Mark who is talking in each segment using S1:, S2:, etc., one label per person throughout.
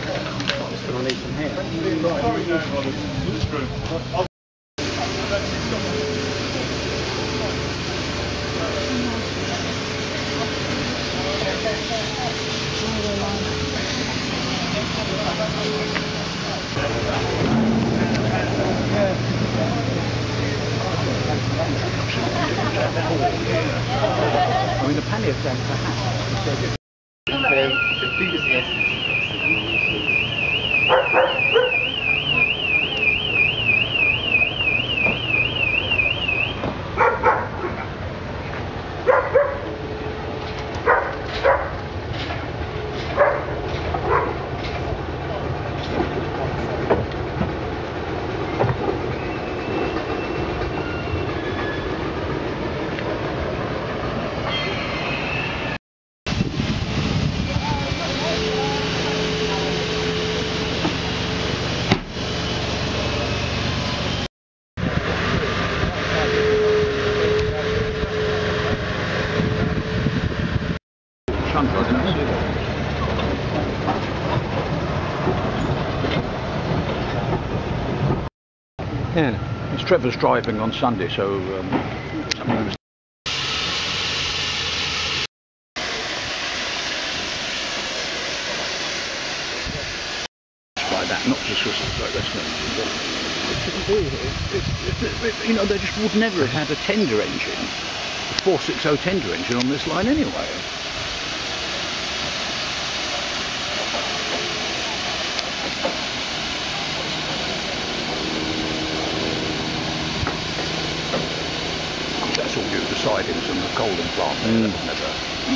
S1: I need some here. I mean, a penny of them perhaps. Yeah, it's Trevor's driving on Sunday, so something was by that, not just because it's like restaurants. You know, they just would never have had a tender engine, a 460 tender engine on this line anyway. That's all due to sidings and the coaling plant. Never.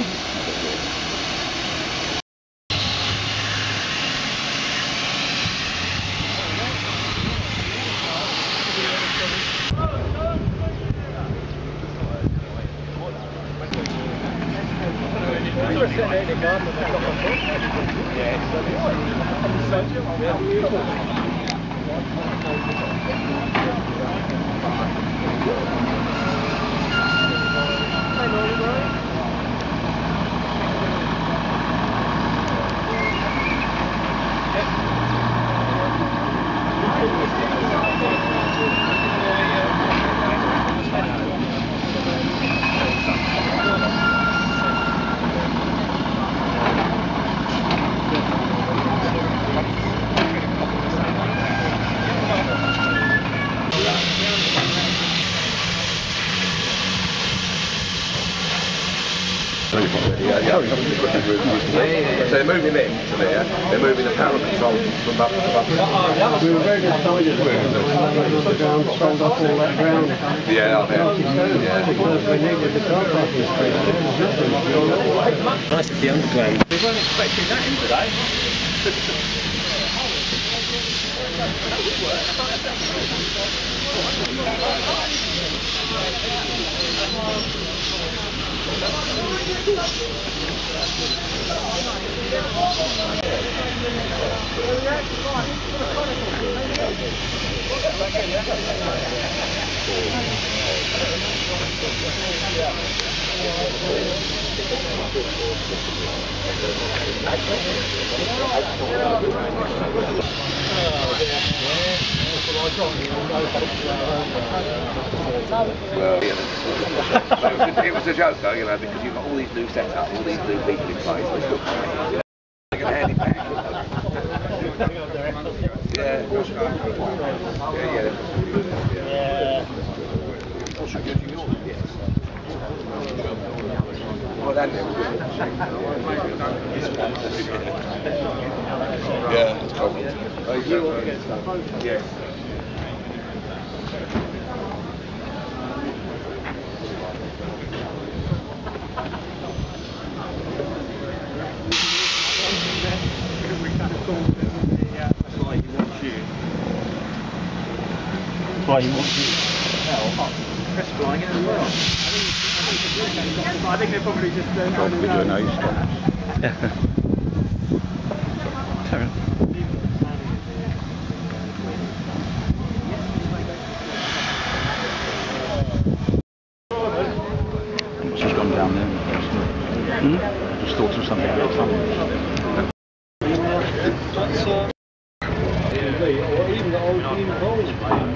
S2: So they're moving in to there, they're moving the power control from up to up.
S3: We were very excited when the ground sold off all that ground.
S2: Yeah, I bet.
S3: Because we needed the car parking space.
S1: Nice to be underground.
S2: We weren't expecting that in today. Well, it was a joke though, you know, because you've got all these new setups, all these new people in place, they still crazy, you know. They can hand it back. Yeah. Also good for yours, yes. Well, that's yeah, it's cold. Yes.
S1: Why you want to? Press flying in as well. I think they're probably just
S4: Probably doing nose stops. What's just gone down there? Just thought of something else.
S3: even the old bowls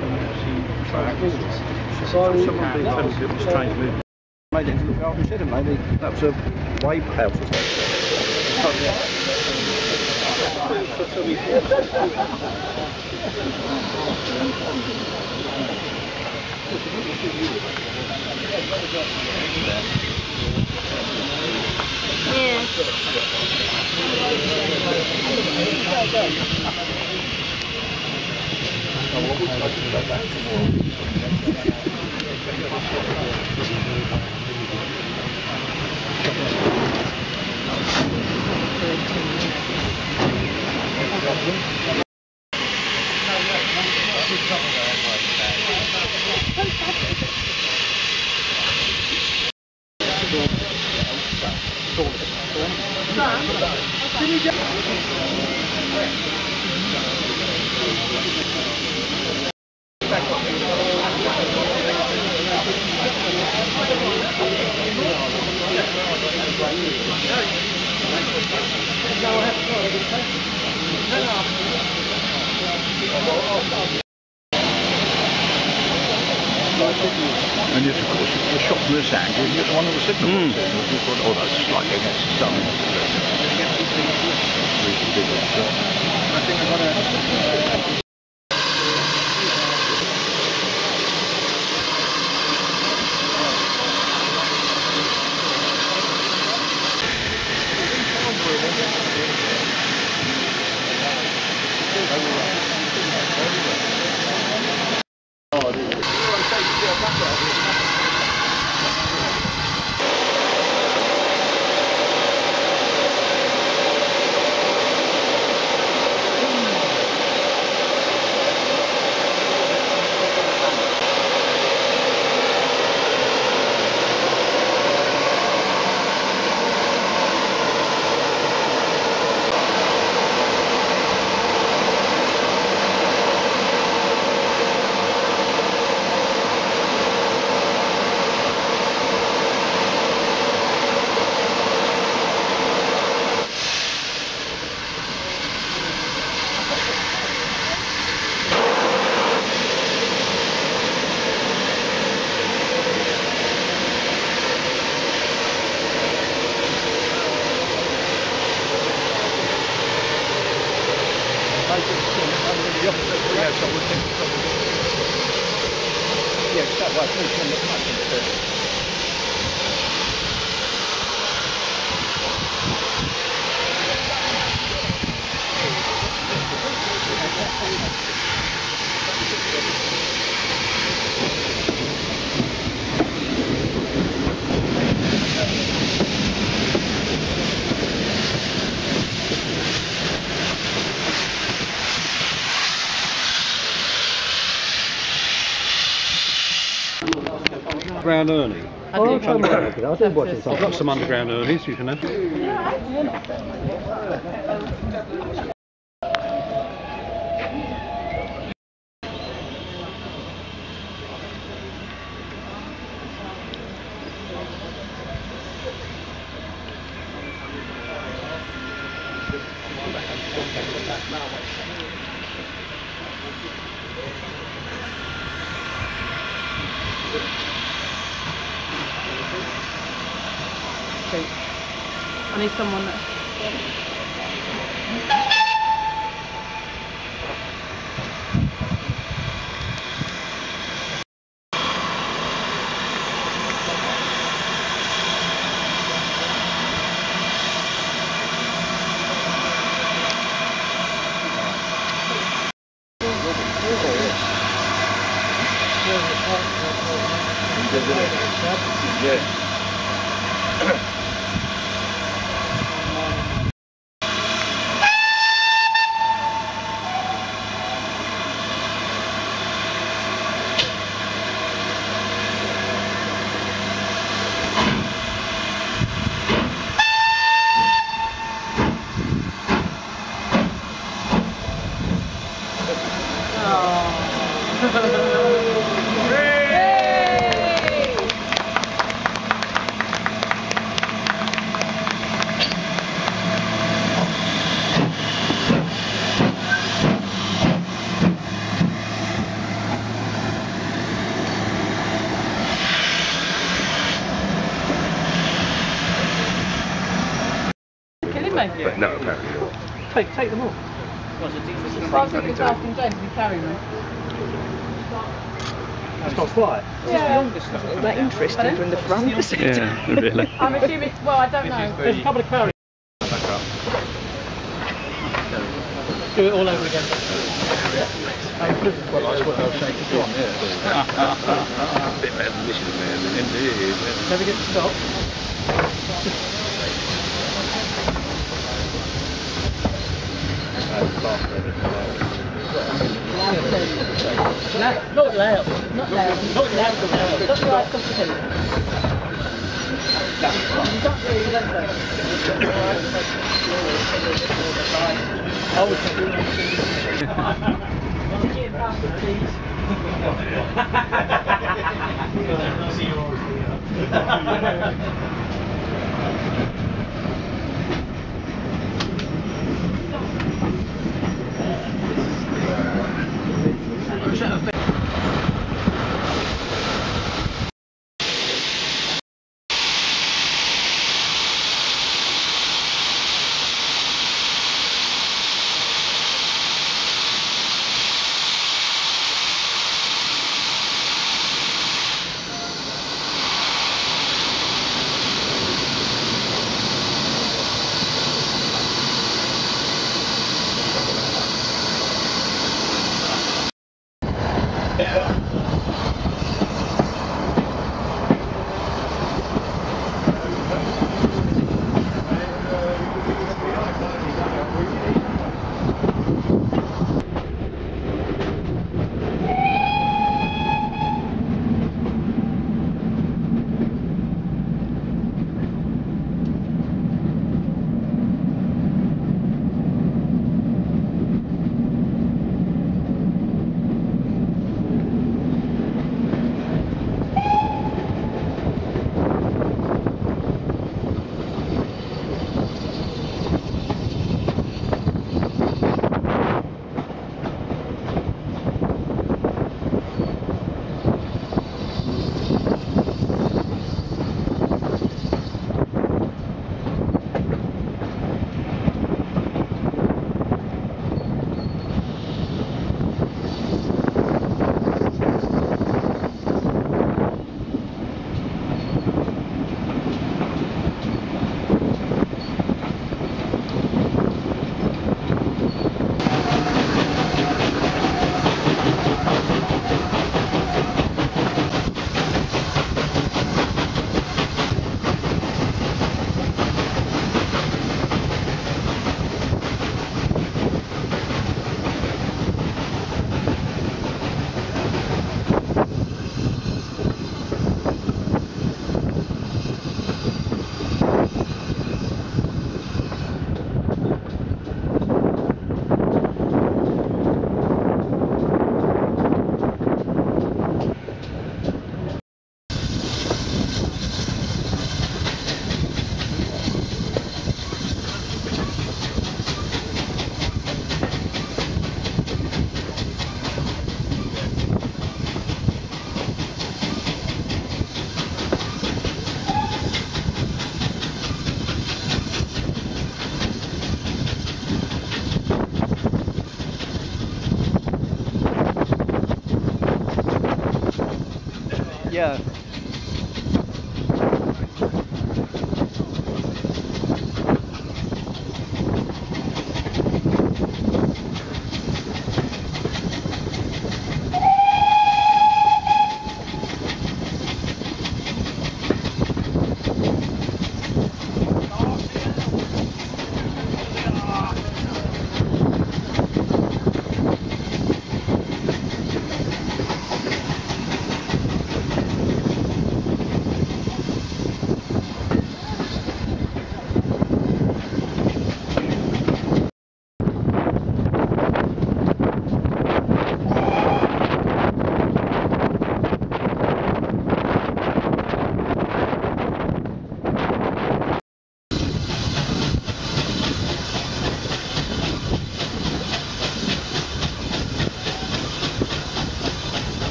S3: so
S1: Someone being telling me it was strange movement. Made it into the garden shed, and maybe that was a wave house or And yes, of course, the shot from this angle, you get one of the signal boxes. You thought, oh, that's slightly against the sun. I think I've got a...
S3: underground Ernie.
S5: Oh,
S3: I did watch it. I've got some underground Ernies you can have.
S5: I need someone that... they?
S2: But no, apparently not.
S1: Take them off.
S5: Well, I was thinking of asking James if he carry them.
S1: It's not quiet.
S5: Yeah.
S6: That interesting from the front.
S1: Yeah, really.
S5: I'm assuming, well, I don't know.
S1: There's a couple of carriers. Do it all over again. Well, that's what they'll say to do.
S2: A bit better than this is, man.
S1: Indeed. Never get to stop. Not loud. Not loud. Not loud.
S5: That's right, complicated.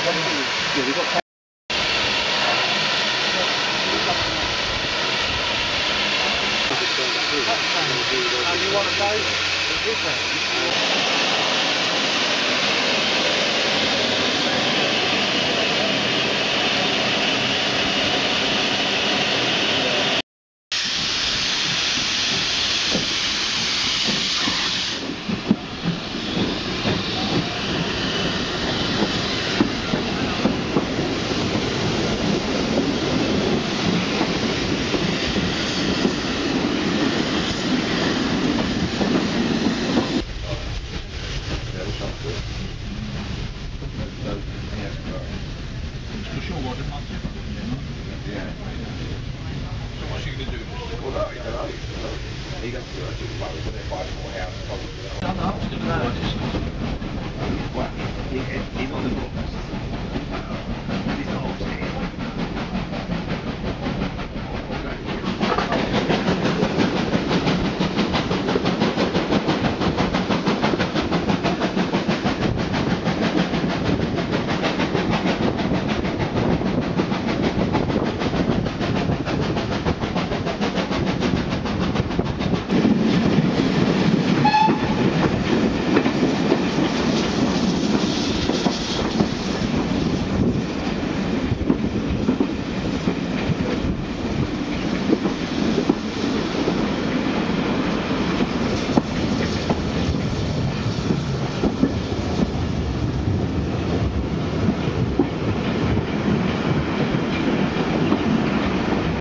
S2: we've got
S3: You want to go?
S2: He's on the book.